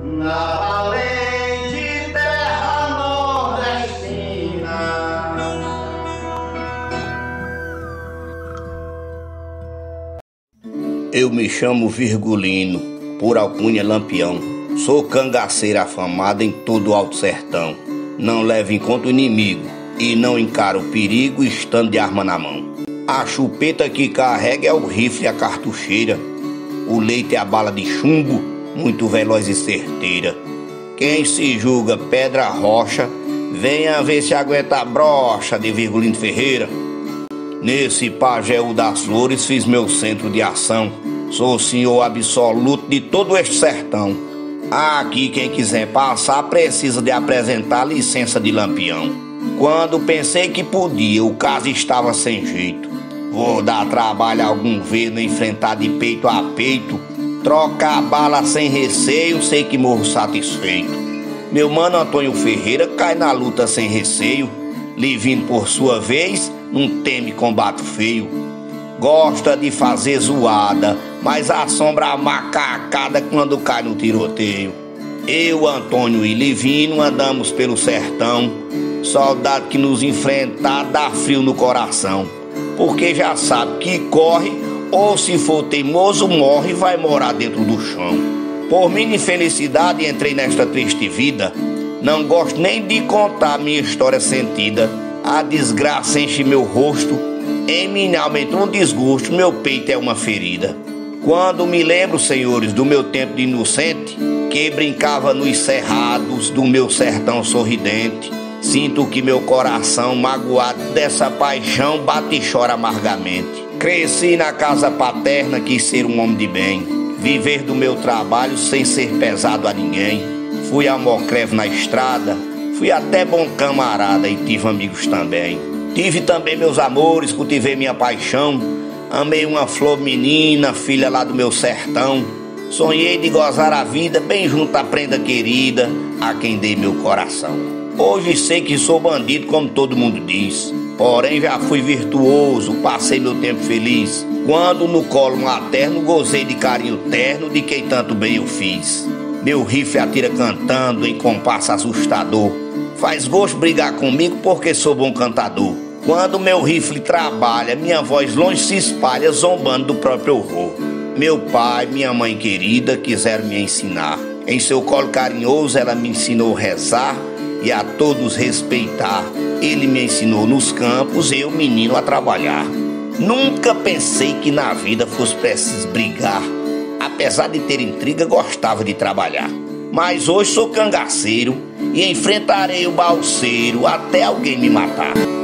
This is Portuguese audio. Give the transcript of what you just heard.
na valente terra nordestina. Eu me chamo Virgulino, por alcunha Lampião. Sou cangaceiro afamado em todo o Alto Sertão. Não levo em conta o inimigo e não encaro o perigo estando de arma na mão. A chupeta que carrega é o rifle e a cartucheira. O leite é a bala de chumbo, muito veloz e certeira. Quem se julga pedra rocha, venha ver se aguenta a brocha de Virgulino Ferreira. Nesse Pajéu das Flores fiz meu centro de ação. Sou o senhor absoluto de todo este sertão. Aqui quem quiser passar precisa de apresentar licença de Lampião. Quando pensei que podia, o caso estava sem jeito. Vou dar trabalho a algum vendo, enfrentar de peito a peito. Trocar bala sem receio, sei que morro satisfeito. Meu mano Antônio Ferreira cai na luta sem receio. Livino por sua vez não teme combate feio. Gosta de fazer zoada, mas assombra a macacada quando cai no tiroteio. Eu, Antônio e Livino andamos pelo sertão. Soldado que nos enfrentar dá frio no coração, porque já sabe que corre, ou se for teimoso morre, vai morar dentro do chão. Por minha infelicidade entrei nesta triste vida. Não gosto nem de contar minha história sentida. A desgraça enche meu rosto, em minha alma entrou um desgosto, meu peito é uma ferida. Quando me lembro, senhores, do meu tempo de inocente, que brincava nos cerrados do meu sertão sorridente, sinto que meu coração, magoado dessa paixão, bate e chora amargamente. Cresci na casa paterna, quis ser um homem de bem, viver do meu trabalho sem ser pesado a ninguém. Fui a mocrevo na estrada, fui até bom camarada e tive amigos também. Tive também meus amores, cultivei minha paixão. Amei uma flor menina, filha lá do meu sertão. Sonhei de gozar a vida bem junto à prenda querida, a quem dei meu coração. Hoje sei que sou bandido como todo mundo diz, porém já fui virtuoso, passei meu tempo feliz. Quando no colo materno gozei de carinho terno de quem tanto bem eu fiz. Meu rifle atira cantando em compasso assustador. Faz gosto brigar comigo porque sou bom cantador. Quando meu rifle trabalha, minha voz longe se espalha, zombando do próprio horror. Meu pai, minha mãe querida quiseram me ensinar. Em seu colo carinhoso ela me ensinou a rezar e a todos respeitar. Ele me ensinou nos campos, eu menino a trabalhar. Nunca pensei que na vida fosse preciso brigar. Apesar de ter intriga, gostava de trabalhar. Mas hoje sou cangaceiro e enfrentarei o balseiro até alguém me matar.